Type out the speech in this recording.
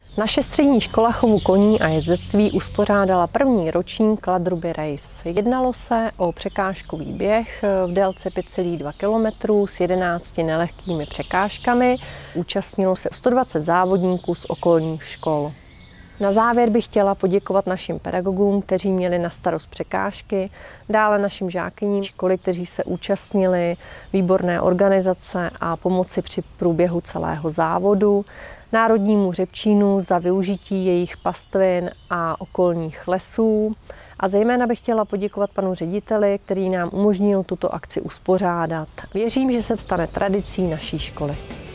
Naše střední škola chovu koní a jezdectví uspořádala první ročník Kladruby Race. Jednalo se o překážkový běh v délce 5,2 km s 11 nelehkými překážkami. Účastnilo se 120 závodníků z okolních škol. Na závěr bych chtěla poděkovat našim pedagogům, kteří měli na starost překážky, dále našim žákyním školy, kteří se účastnili výborné organizace a pomoci při průběhu celého závodu, Národnímu hřebčínu za využití jejich pastvin a okolních lesů a zejména bych chtěla poděkovat panu řediteli, který nám umožnil tuto akci uspořádat. Věřím, že se stane tradicí naší školy.